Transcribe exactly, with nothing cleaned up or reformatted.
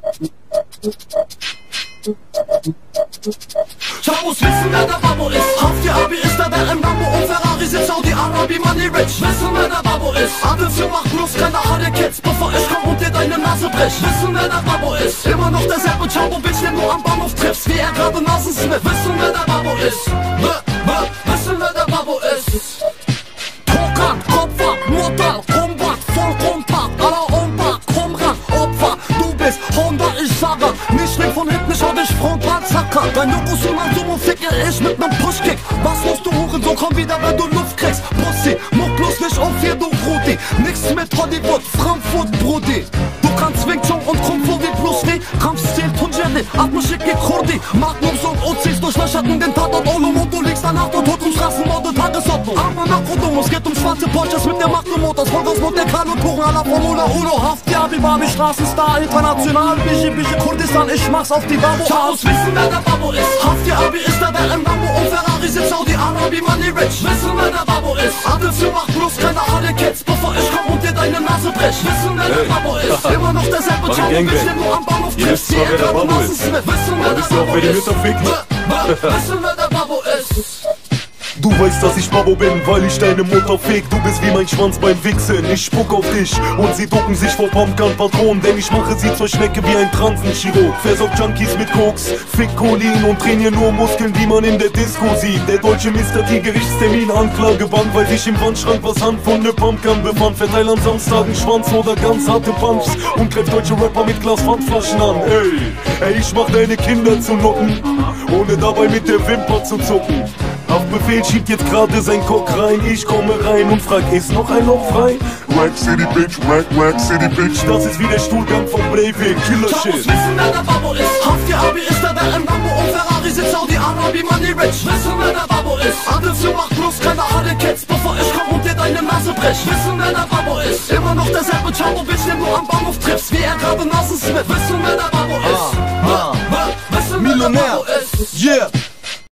Chabos wissen, wer der Babbo ist. Hafti Abi ist der, der im Lambo und Ferrari sitzt. Saudi-Arabi, Money Rich. Wissen, wer der Babbo ist. Attention, mach bloß keine alle Kids, bevor ich komm und dir deine Nase brech. Wissen, wer der Babbo ist. Immer noch derselbe Chabo, Bitch, den du am Bahnhof triffst, wie er gerade Nasensmith. Wissen, wer der Babbo ist. W -w Wissen, wer der Babbo ist. Tokan, Kopfer, Mutter, Kombat, voll kompakt, aller Umpart, komm ran, Opfer. Du bist Honda, ich sage, nicht weg von hinten, ich hab dich Frontal, Zacker. Dein Jokos und mein Sumo ficke ich mit nem Pushkick. Was musst du huren, so komm wieder, wenn du Luft kriegst. Pussy, muck bloß nicht auf hier, du Rudi. Nix mit Hollywood, Frankfurt, Brudi. Du kannst Wing Chun und Kung Fu wie Bruce Lee. Kampfstil, Punjabi, Atmoschicke, Kurdi. Magnums und Uzis durchlöcherten den Tatort Olum. Und du liegst danach und tot um Straßenmorde, Tagesordnung. Aber nach Kodum, es geht um schwarze Porsches mit der Macht und Motors. Vollgas Monte Carlo, Touren à la Formula Uno. Hafti Abi, Barbie, Straßenstar, international. Bischi, Bischi, Kurdistan, ich mach's auf die Babbo. Chabos wissen, wer der Babbo ist. Hafti Abi ist der, der im Lambo und Ferrari sitzt. Saudi-Arabi, Money Rich. Wissen, wer der Babbo ist. Attention, mach bloß keine alle Kids, bevor ich komm und dir deine Nase brech. Wissen, wer der Babbo ist. Immer noch derselbe Chabo, Bitch, den du am Bahnhof triffst, wie er gerade Nasensmith. Wissen, wer der Babbo ist. Wissen, wer der Babbo ist. Du weißt, dass ich Babbo bin, weil ich deine Mutter fick. Du bist wie mein Schwanz beim Wichsen, ich spuck auf dich und sie ducken sich vor Pumpgun-Patronen. Denn ich mache sie zur Schnecke wie ein Transenchirurg. Versorgt Junkies mit Koks, fick Cholin und trainier nur Muskeln, die man in der Disco sieht. Der deutsche Mister T Gerichtstermin, Anklagebank, weil sich im Wandschrank was handfundene Pumpgun befand. Verteil an Samstagen Schwanz oder ganz harte Punks und greift deutsche Rapper mit Glas Pfandflaschen an. Ey, ey, ich mach deine Kinder zu Nutten, ohne dabei mit der Wimper zu zucken. Auf Befehl schiebt jetzt gerade sein Cock rein. Ich komme rein und frag, ist noch ein Loch frei? Rack City Bitch, Rack, Rack City Bitch. Das ist wie der Stuhlgang von Breivik, Killer Shit. Chabos wissen, wer der Babbo ist. Hafti Abi ist der, der im Lambo und Ferrari sitzt. Saudi-Arabi, Money Rich. Wissen, wer der Babbo ist. Attention, mach bloß keine alle Kids, bevor ich komm und dir deine Nase brech. Wissen, wer der Babbo ist. Immer noch derselbe Chabo, Bitch, den du am Bahnhof triffst, wie er gerade Nasensmith. Wissen, wer der Babbo ist. Ah, ah. Wissen, wer der Babbo ist. Yeah.